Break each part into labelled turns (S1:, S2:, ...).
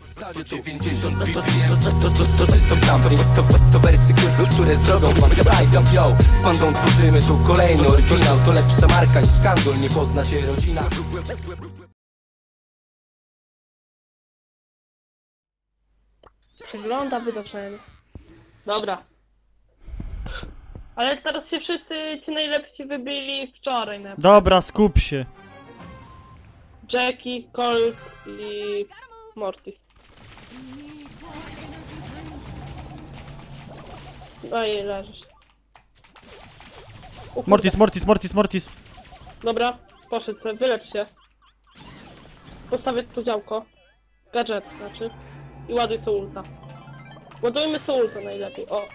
S1: Stadiu 90 to czysto sampling, to wersy, które zrobią slide yo. Z bandą tworzymy tu kolejny oryginał. To lepsza marka niż skandal, nie pozna się rodzina.
S2: Przegląda wydarzenie. Dobra. Ale teraz się wszyscy ci najlepsi wybili wczoraj. Na
S3: Dobra, skup się.
S2: Jackie, Colt i Mortis. No i leżysz.
S3: Mortis.
S2: Dobra, poszedł sobie, wylecz się. Postawię tu działko. Gadżet znaczy. I ładuj to ulta. Ładujmy to ulta najlepiej, o.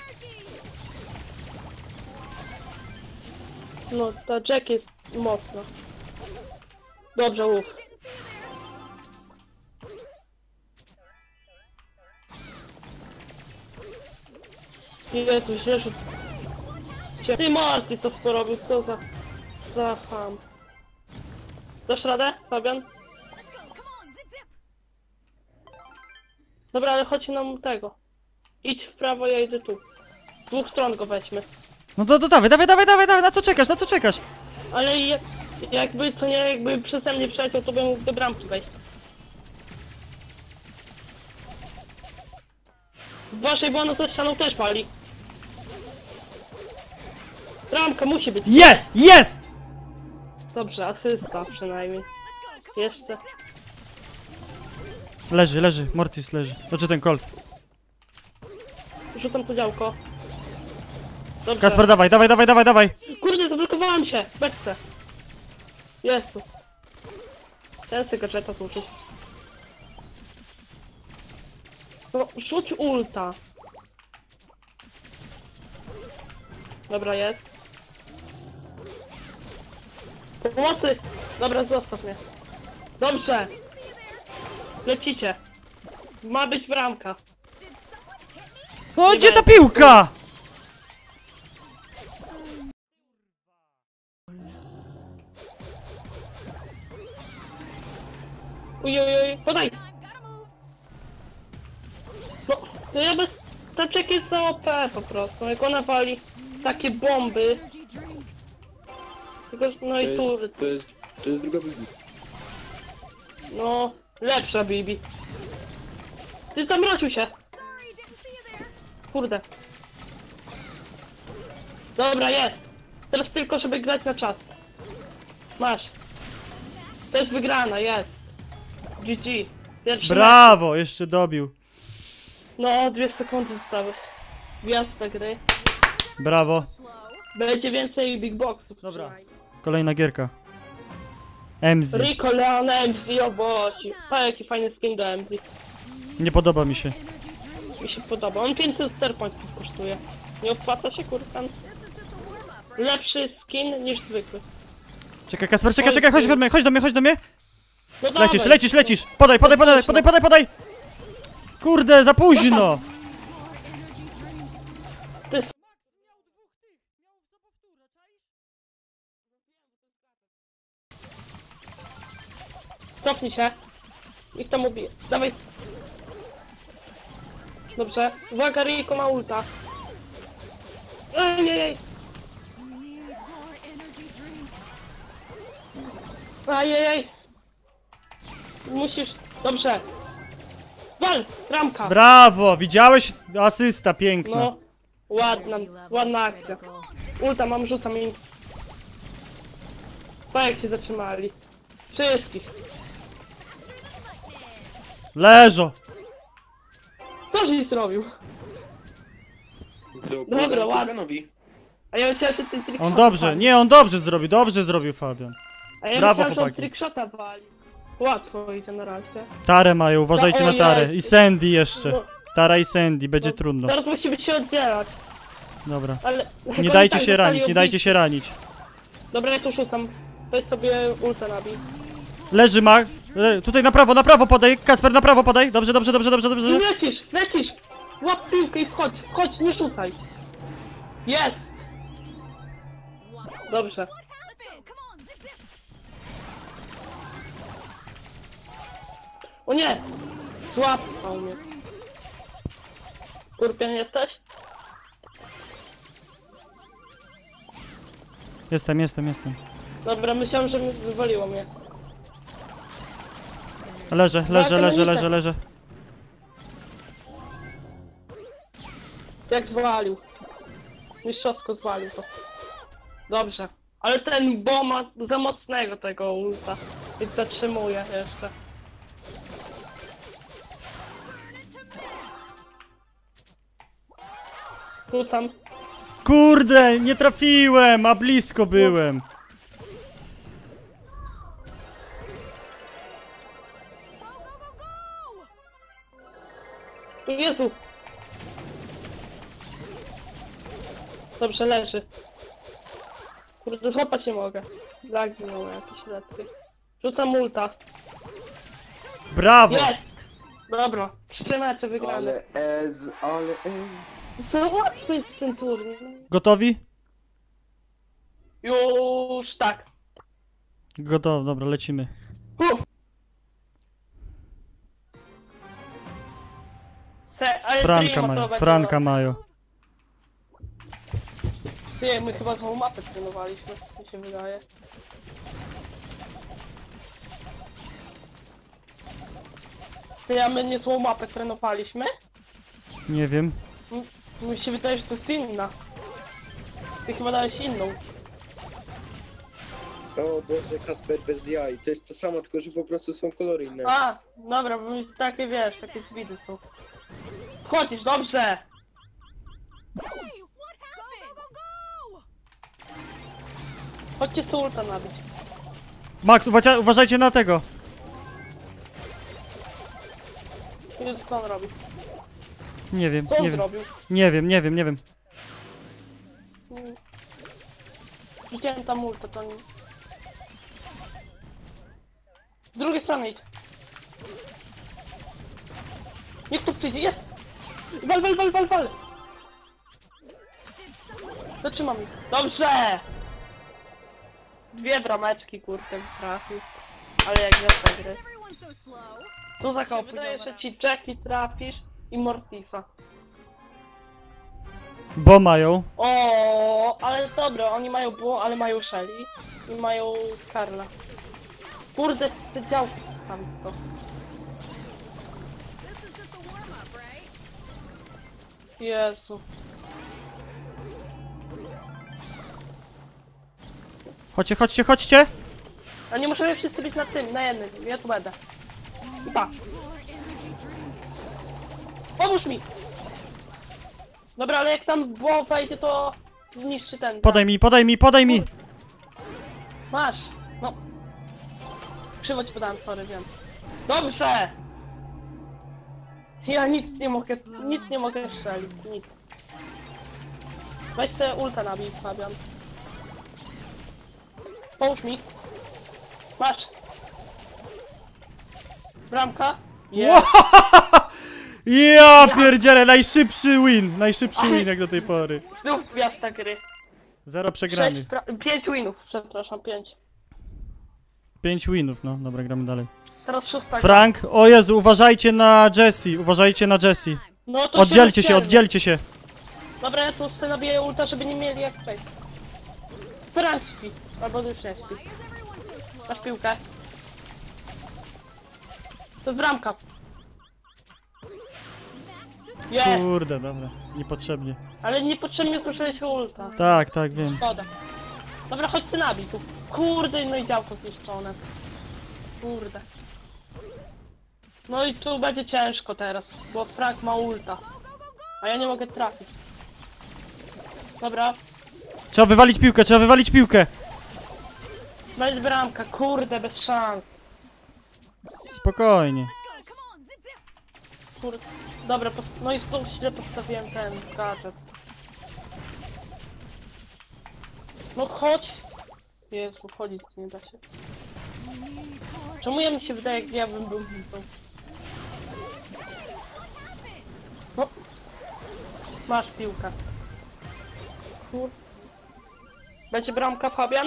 S2: No, ta Jack jest mocna. Dobrze, łów. Jezu, źle rzut. Ty Morty to porobił, co za ham. Dasz radę, Fabian? Dobra, ale chodź nam tego. Idź w prawo, ja idę tu. Z dwóch stron go weźmy.
S3: No to dawaj, na co czekasz?
S2: Ale jakby, co nie, jakby przeze mnie przeleciał, to bym mógł do bramki wejść. Waszej, bo ona za ścianą też pali. Bramka musi być.
S3: Jest!
S2: Dobrze, asysta przynajmniej. Jeszcze.
S3: Leży, Mortis leży. Znaczy ten Colt.
S2: Rzucam to działko. Dobrze.
S3: Kasper, dawaj.
S2: Kurde, zablokowałam się! Beczce. Jezu. Ten sobie gadżeta użyć. No, rzuć ulta. Dobra, jest. Pomocy! Dobra, zostaw mnie. Dobrze! Lecicie. Ma być bramka.
S3: O, gdzie ta piłka?
S2: Ujojoj, podaj! No ja bez... Taczek jest za OP po prostu, jak ona wali takie bomby. Tylko, no i tu...
S4: To jest druga Bibi.
S2: No, lepsza Bibi. Ty zamroził się! Kurde. Dobra, jest! Teraz tylko, żeby grać na czas. Masz. To jest wygrana, jest. GG. Pierwszy
S3: Brawo, jeszcze dobił.
S2: mecz. No, 2 sekundy zostały. Gwiazda gry.
S3: Brawo.
S2: Będzie więcej big boxów.
S3: Dobra. Kolejna gierka. MZ.
S2: Rico, Leon, MZ, o boci. A jaki fajny skin do MZ.
S3: Nie podoba mi się.
S2: Mi się podoba. On 500 star pointsów kosztuje. Nie opłaca się, kurkan. Lepszy skin niż zwykły.
S3: Czekaj, Kasper, czekaj, chodź do mnie.
S2: No dawaj.
S3: Lecisz. Podaj. Kurde, za późno.
S2: Ty... Cofnij się. Ich tam ubije. Dawaj. Dobrze. Uwaga, Rico ma ulta. Ejej. Ajejej. Musisz... Dobrze. Wal! Ramka!
S3: Brawo, widziałeś? Asysta piękna.
S2: No. Ładna akcja. Ulta mam, rzucam im. Pa jak się zatrzymali. Wszystkich.
S3: Leżo.
S2: Co żeś zrobił? Dobra, ładnie. A ja myślałem, że ten trickshot
S3: On dobrze, nie, on dobrze zrobił Fabian.
S2: A ja
S3: Brawo,
S2: myślałem, że on
S3: chłopaki.
S2: trickshota wali. Łatwo idzie na razie.
S3: Tarę mają, uważajcie na Tarę. I Sandy jeszcze.
S2: No.
S3: Tara i Sandy, będzie trudno.
S2: Teraz musimy się oddzielać.
S3: Dobra.
S2: Ale...
S3: Nie dajcie się ranić,
S2: Dobra, ja tu rzucam. Weź sobie ultę nabij.
S3: Leży mag. Tutaj na prawo podaj. Kasper, na prawo podaj. Dobrze.
S2: I lecisz! Łap piłkę i wchodź, nie rzucaj. Jest! Dobrze. O nie! Złapał mnie. Skorpion jesteś?
S3: Jestem.
S2: Dobra, myślałem, że mnie wywaliło mnie.
S3: Leżę.
S2: Jak zwalił. Mistrzowsko zwalił to. Dobrze. Ale ten Bo ma za mocnego tego ulta. I zatrzymuje jeszcze. Rzucam.
S3: Kurde, nie trafiłem, a blisko byłem.
S2: Jezu! Dobrze, leży. Kurde, złapać nie mogę. Lagi miał jakieś letkie. Rzucam ulta.
S3: Brawo!
S2: Jest! Dobra, 3 mecze wygrane.
S4: Ale
S2: Za łatwy jest ten turniej.
S3: Gotowi?
S2: Już tak.
S3: Gotowi, dobra, lecimy. Franka mają.
S2: Ty, my chyba złą mapę trenowaliśmy, mi się wydaje. Ty, a my nie złą mapę trenowaliśmy?
S3: Nie wiem.
S2: Mi się wydaje, że to jest inna. Ty chyba dałeś inną.
S4: O Boże, Kasper bez jaj. To jest to samo, tylko że po prostu są kolory inne.
S2: A, dobra, bo mi takie, wiesz, takie zwidy są. Wchodzisz, dobrze! Chodźcie z ulta nabić.
S3: Max, uważajcie na tego.
S2: Jezu, co on robi?
S3: Nie wiem,
S2: Co on
S3: nie wiem.
S2: zrobił?
S3: Nie wiem.
S2: Widziałem tam ulta, to nie... Z drugiej strony idź. Niech tu przyjdzie, jest! Wal! Zatrzymam ich. Dobrze! 2 brameczki, kurde, trafił. Ale jak za gry. Co za koło? Wydaje, że ci Jackie trafisz i Mortifa.
S3: Bo mają.
S2: O, ale dobra, oni mają Bo, ale mają Shelly i mają Karla. Kurde, te działki tam to. Jezu.
S3: Chodźcie.
S2: A nie możemy wszyscy być na tym, na jednym, ja tu będę. I pa. Pomóż mi! Dobra, ale jak tam Bo wejdzie, to zniszczy ten.
S3: Podaj mi.
S2: Masz! No. Krzywo ci podałem, sorry, wiem. Dobrze! Ja nic nie mogę strzelić, nic. Weź te ulta nabij, Fabian. Połóż mi. Masz! Bramka? Jest!
S3: Ja pierdzielę, najszybszy win jak do tej pory.
S2: Znów gwiazda gry.
S3: 0 przegranych.
S2: 5 winów, przepraszam, 5.
S3: 5 winów, no dobra, gramy dalej.
S2: Teraz 6.
S3: Frank, o Jezu, uważajcie na Jessie.
S2: No to
S3: Oddzielcie się.
S2: Dobra, ja tu sobie nabiję ulta, żeby nie mieli jak przejść. Frank śpi, albo już nie śpi. Masz piłkę. To jest bramka. Jest,
S3: Kurde, dobra, niepotrzebnie.
S2: ale niepotrzebnie słyszałeś ulta.
S3: Tak, wiem.
S2: Szkoda. Dobra, chodź ty nabij tu. Kurde, no i działko zniszczone. Kurde. No i tu będzie ciężko teraz, bo Frank ma ulta. A ja nie mogę trafić. Dobra,
S3: Trzeba wywalić piłkę.
S2: będzie bramka, kurde, bez szans.
S3: Spokojnie.
S2: Kurde. Dobra, no i znowu źle postawiłem ten gadżet. No chodź! Jezu, chodzić nie da się. Czemu ja mi się wydaje, jak ja bym był mitą? No. Masz piłkę. Będzie bramka, Fabian?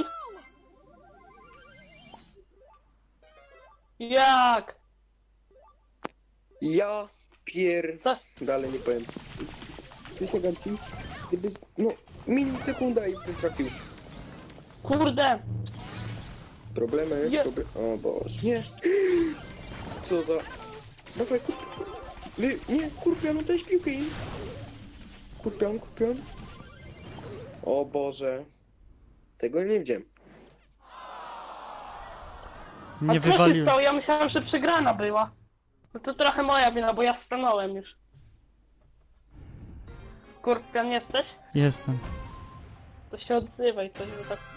S2: Jak?
S4: Ja
S2: Co?
S4: Dalej nie powiem. Przysięgam ci, gdyby... No, milisekunda i bym trafił.
S2: Kurde!
S4: Problemy?
S2: Nie.
S4: O Boże. Nie. Co za... Dawaj, kurpion. Nie, kurpion, daj piłkę im. Kurpion. O Boże. Tego nie widziałem.
S3: Nie
S2: A co się
S3: wywaliłem.
S2: stało? Ja myślałem, że przegrana była. No to trochę moja wina, bo ja stanąłem już. Skorpion jesteś?
S3: Jestem.
S2: To się odzywaj, coś by tak...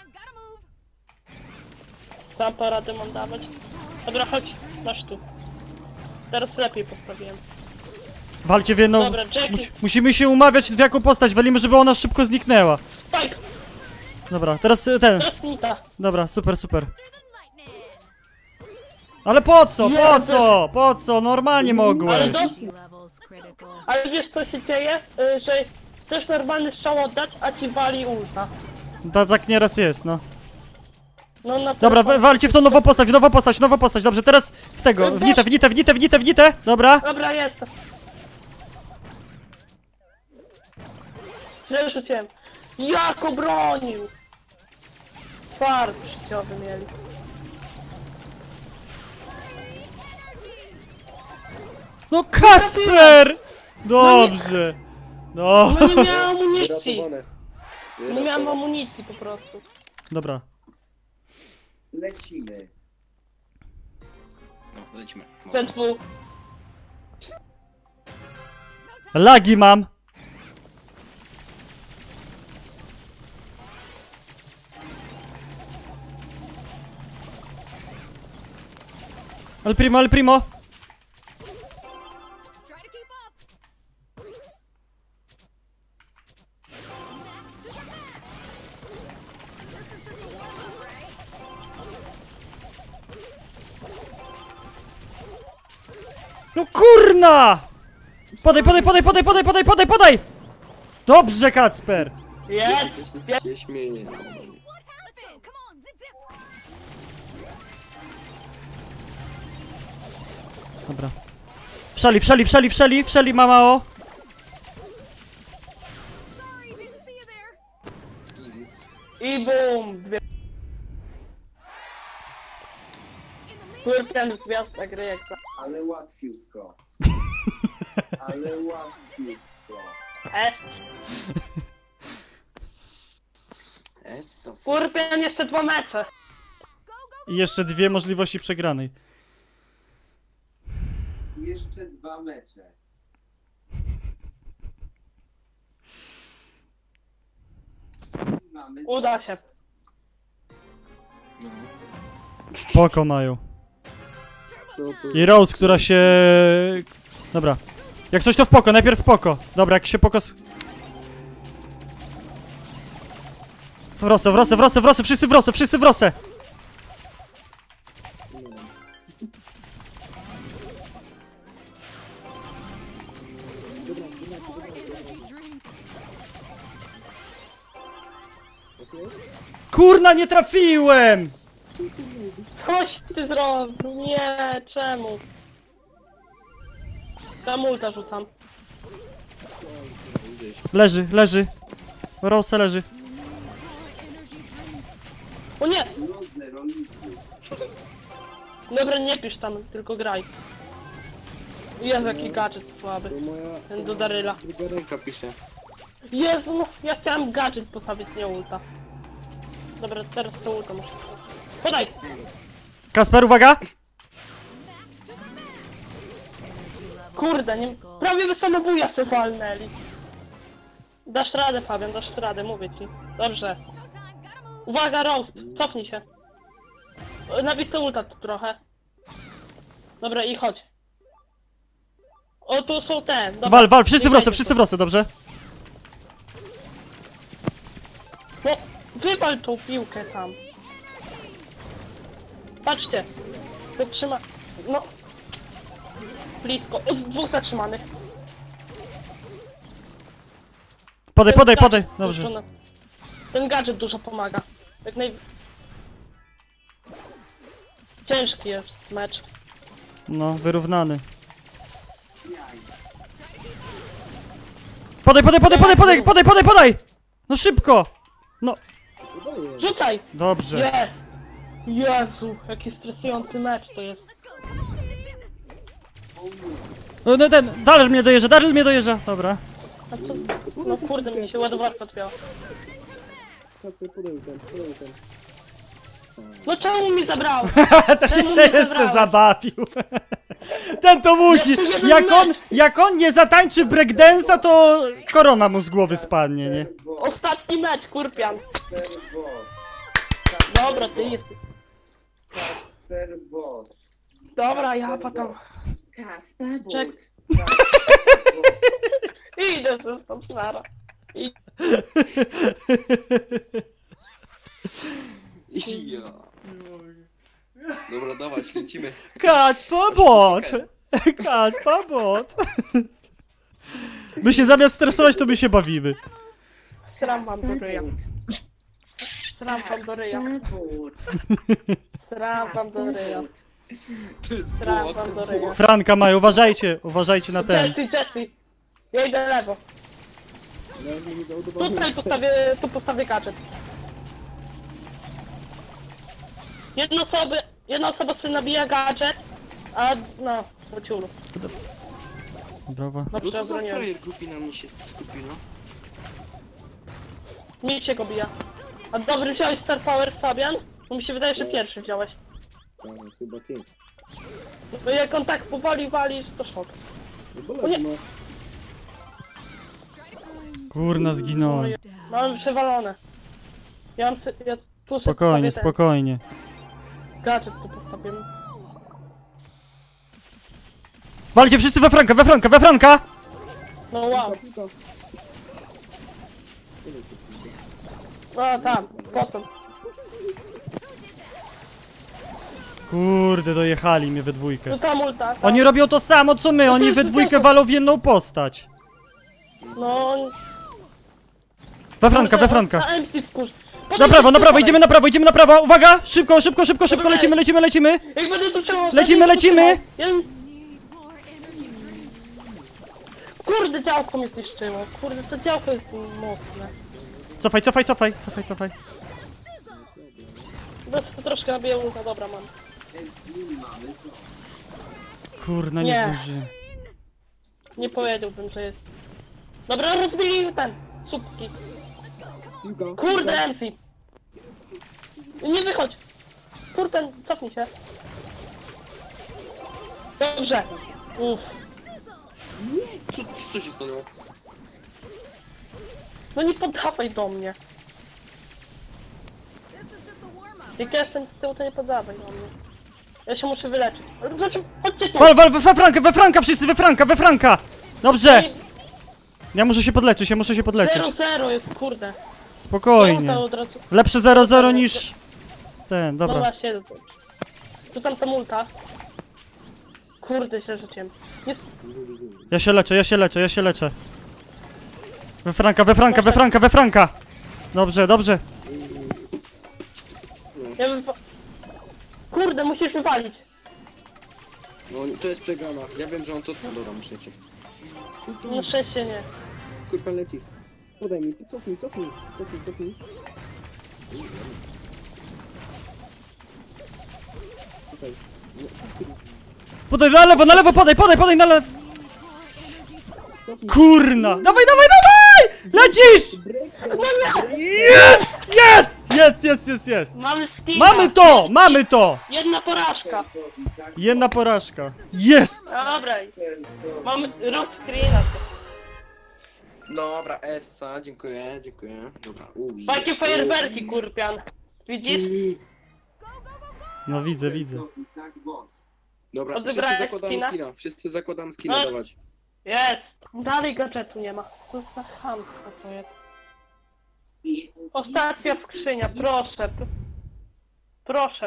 S2: Tam paradę mam dawać. Dobra, chodź, masz tu. Teraz lepiej postawiłem.
S3: Walcie w jedną...
S2: Dobra, Jackie.
S3: Musimy się umawiać, w jaką postać walimy, żeby ona szybko zniknęła.
S2: Spike!
S3: Dobra, teraz ten.
S2: Teraz Nita.
S3: Dobra, super. Ale po co? Po co? Normalnie
S2: Ale
S3: mogłeś.
S2: Ale wiesz co się dzieje? Że chcesz normalny strzał oddać, a ci wali ulta.
S3: Tak nieraz jest, no.
S2: No na
S3: Dobra,
S2: telefon.
S3: walcie w tą nową postać. Dobrze, teraz w tego. W nitę. Dobra.
S2: Dobra, jestem. Źle rzuciłem. Jak obronił! Fart życiowy mieli.
S3: No Kacper! Dobrze. No.
S2: No nie miałem amunicji!
S4: Wyratowane.
S2: Nie miałem amunicji po prostu.
S3: Dobra.
S4: Lecimy.
S1: No, lecimy.
S2: ZW.
S3: Lagi mam. Al primo. No kurna! Podaj! Dobrze, Kacper!
S2: Jest!
S4: Ja się śmieję.
S3: Dobra. Wszeli ma mało.
S2: I bum! Dwie... Skorpion gwiazda gry jak to.
S4: Ale łatwiutko.
S2: Skorpion jeszcze 2 mecze.
S3: I jeszcze 2 możliwości przegranej.
S4: Jeszcze 2 mecze.
S2: Uda się.
S3: Poko mają. I Rose, która się... Dobra. Jak coś to w poko, najpierw w poko. Dobra, jak się poko... W rosę, wszyscy w rosę! Kurna, nie trafiłem!
S2: Coś ty zrobił, nie, czemu? Tam ulta rzucam.
S3: Leży. Rose leży.
S2: O nie! Dobra, nie pisz tam, tylko graj. Jezu, jaki gadżet słaby. Ten do Daryla.
S4: Druga ręka pisze.
S2: Jezu, no, ja chciałem gadżet postawić, nie ulta. Dobra, teraz to ulta muszę. Podaj!
S3: Kasper, uwaga!
S2: Kurde, nie... Prawie by samobuja se walnęli. Dasz radę, Fabian, dasz radę, mówię ci. Dobrze. Uwaga, Roast, cofnij się. Nabić to ulta tu trochę. Dobra, i chodź. O, tu są te. Dobra.
S3: Wal, wszyscy
S2: Nie
S3: w rosę, dobrze?
S2: No, wywal tą piłkę tam. Patrzcie. Zatrzyma... No. Blisko. O, 2 zatrzymanych.
S3: Podaj,
S2: Ten gadżet
S3: dobrze.
S2: dużo ten gadżet dużo pomaga. Jak Ciężki jest mecz.
S3: No, wyrównany. Podaj! No szybko! No,
S2: Rzucaj!
S3: dobrze.
S2: Jest! Jezu, jaki stresujący mecz to jest.
S3: No ten, Daryl mnie dojeżdża, dobra.
S2: A co? No kurde, mi się ładowarka odpięła.
S4: Podaj ten.
S2: No czemu mi zabrał?
S3: Ten się jeszcze zabawił. Ten to musi. Jak on nie zatańczy breakdance'a, to korona mu z głowy spadnie, nie?
S2: Ostatni mecz, kurpian. Dobra, ty jesteś. Dobra, ja potem.
S5: Kasper
S2: Czek.
S5: Bot.
S2: Idę ze stąd, nara.
S4: Ja. Dobra, dawaj, lecimy.
S3: Kacpabot! My się zamiast stresować, to my się bawimy.
S2: Sram wam do ryja. Sram wam do ryja. Sram wam do ryja.
S4: To jest
S2: Sram
S4: bot.
S2: wam do ryja.
S3: Franka mają, uważajcie na ten.
S2: Jesse. Ja idę lewo. Tu postawię gadżet. Jedna osoba sobie nabija gadżet, a no, po ciulu.
S3: Brawo.
S4: No
S2: Dobrze,
S4: to za
S2: obroniłem.
S4: frajer grupi na mnie się skupił, no.
S2: Nikt się go bija. A dobry, wziąłeś Star Power, Fabian? Bo mi się wydaje, że pierwszy wziąłeś.
S4: Chyba ty.
S2: Bo jak on tak powoli walisz, to szok. O nie.
S3: Kurna, zginąłem.
S2: Mam przewalone. Ja tu
S3: Spokojnie,
S2: sobie
S3: spokojnie.
S2: ten gadżet tu postawię.
S3: Walcie wszyscy we Franka!
S2: No wow. No tam, potem.
S3: Kurde, dojechali mnie we
S2: Tu
S3: dwójkę.
S2: tam ulta. Tam.
S3: Oni robią to samo co my, oni we dwójkę walą w jedną postać.
S2: No...
S3: We Franka.
S2: Na MC wkurz.
S3: Na prawo, idziemy na prawo, uwaga! Szybko, lecimy!
S2: Jak będę tu trzymał...
S3: Lecimy!
S2: Kurde, działko mnie zniszczyło. Kurde, to działko jest mocne.
S3: Cofaj.
S2: To troszkę nabiję ulta, dobra mam.
S3: Kurna, nie
S2: Nie.
S3: zdążyłem.
S2: Nie powiedziałbym, że jest. Dobra, rozbili ten. Słupki. Kurde, MC. Nie wychodź. Kurde, cofnij się. Dobrze. Uff.
S4: Co się stanęło?
S2: No nie poddawaj do mnie. Jak ja jestem z tyłu, to nie poddawaj do mnie. Ja się muszę wyleczyć. Ale znaczy, chodźcie tu.
S3: Wal, we Franka wszyscy, we Franka! Dobrze! Ja muszę się podleczyć.
S2: 0-0 jest, kurde.
S3: Spokojnie.
S2: Ja od razu.
S3: Lepsze 0-0 niż... Ten, dobra.
S2: Dobra, siedzę tu. Tu tam ta multa. Kurde, źle rzuciłem. Nie...
S3: Ja się leczę. We Franka! Dobrze.
S2: Ja bym... Kurde, musisz wywalić.
S4: No to jest przegrana. Ja wiem, że on to... No dobra, muszę cię.
S2: No szczęście nie.
S4: Kurwa leci. Podaj mi, cofnij.
S3: Podaj na lewo, podaj na lewo! Kurna! Dawaj! Lecisz! Jest!
S2: Mamy Steve'a.
S3: Mamy to!
S2: Jedna porażka.
S3: Porażka. Jest!
S2: No dobra. Mamy rock screena.
S4: Dobra, Essa, dziękuję. Dobra,
S2: Jakie fajerwerki, kurpian. Widzisz?
S3: No widzę.
S4: Dobra,
S2: Odebrałeś
S4: wszyscy zakładamy skina
S2: No.
S4: dawać.
S2: Jest. Dalej gadżetu nie ma. To jest za chamstwo to jest. Ostatnia skrzynia, proszę. Proszę.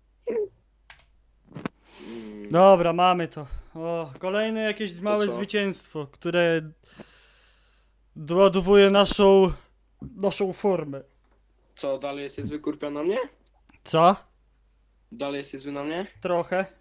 S3: Dobra, mamy to. O, kolejne jakieś małe
S4: co?
S3: zwycięstwo, które doładowuje naszą formę.
S4: Co, dalej jesteś zły kurpia na mnie?
S3: Co?
S4: Dalej jesteś zły na mnie?
S3: Trochę.